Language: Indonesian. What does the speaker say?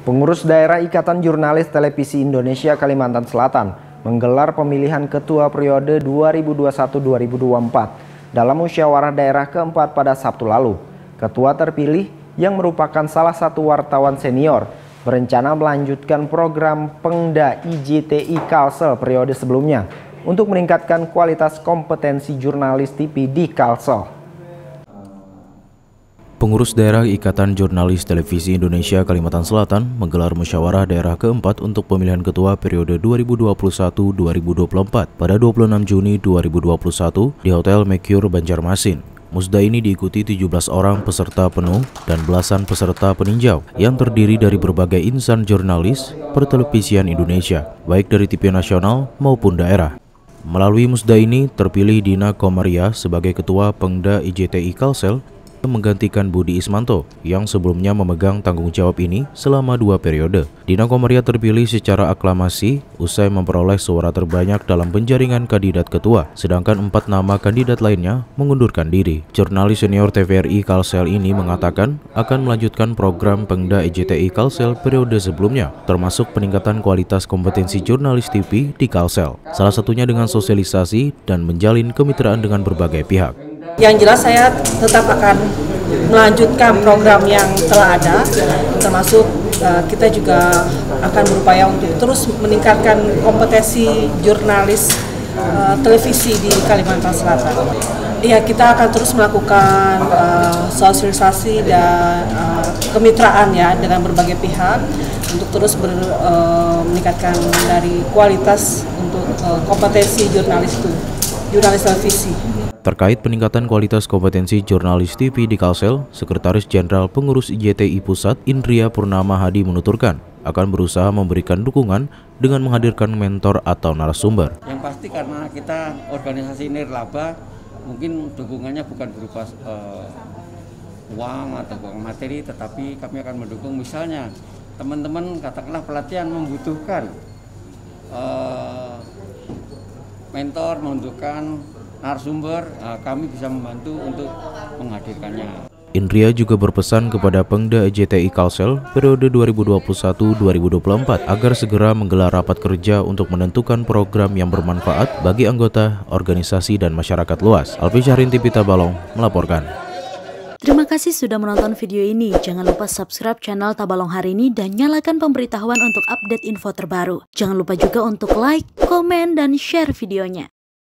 Pengurus Daerah Ikatan Jurnalis Televisi Indonesia Kalimantan Selatan menggelar pemilihan ketua periode 2021-2024 dalam musyawarah daerah keempat pada Sabtu lalu. Ketua terpilih yang merupakan salah satu wartawan senior berencana melanjutkan program Pengda IJTI Kalsel periode sebelumnya untuk meningkatkan kualitas kompetensi jurnalis TV di Kalsel. Pengurus Daerah Ikatan Jurnalis Televisi Indonesia Kalimantan Selatan menggelar musyawarah daerah keempat untuk pemilihan ketua periode 2021-2024 pada 26 Juni 2021 di Hotel Mercure Banjarmasin. Musda ini diikuti 17 orang peserta penuh dan belasan peserta peninjau yang terdiri dari berbagai insan jurnalis pertelevisian Indonesia, baik dari TV nasional maupun daerah. Melalui musda ini terpilih Dina Komaria sebagai Ketua Pengda IJTI Kalsel menggantikan Budi Ismanto yang sebelumnya memegang tanggung jawab ini selama 2 periode. Dina Komaria terpilih secara aklamasi usai memperoleh suara terbanyak dalam penjaringan kandidat ketua, sedangkan 4 nama kandidat lainnya mengundurkan diri. Jurnalis senior TVRI Kalsel ini mengatakan akan melanjutkan program Pengda IJTI Kalsel periode sebelumnya, termasuk peningkatan kualitas kompetensi jurnalis TV di Kalsel, salah satunya dengan sosialisasi dan menjalin kemitraan dengan berbagai pihak. Yang jelas saya tetap akan melanjutkan program yang telah ada, termasuk kita juga akan berupaya untuk terus meningkatkan kompetensi jurnalis televisi di Kalimantan Selatan. Ya, kita akan terus melakukan sosialisasi dan kemitraan ya dengan berbagai pihak untuk terus meningkatkan dari kualitas untuk kompetensi jurnalis televisi. Terkait peningkatan kualitas kompetensi jurnalis TV di Kalsel, Sekretaris Jenderal Pengurus IJTI Pusat Indria Purnama Hadi menuturkan akan berusaha memberikan dukungan dengan menghadirkan mentor atau narasumber. Yang pasti karena kita organisasi nirlaba, mungkin dukungannya bukan berupa uang atau materi, tetapi kami akan mendukung misalnya teman-teman katakanlah pelatihan membutuhkan mentor, membutuhkan narasumber, kami bisa membantu untuk menghadirkannya. Indria juga berpesan kepada Pengda IJTI Kalsel periode 2021-2024 agar segera menggelar rapat kerja untuk menentukan program yang bermanfaat bagi anggota, organisasi, dan masyarakat luas. Alfi Syahrin, TV Tabalong melaporkan. Terima kasih sudah menonton video ini. Jangan lupa subscribe channel Tabalong Hari Ini dan nyalakan pemberitahuan untuk update info terbaru. Jangan lupa juga untuk like, komen, dan share videonya.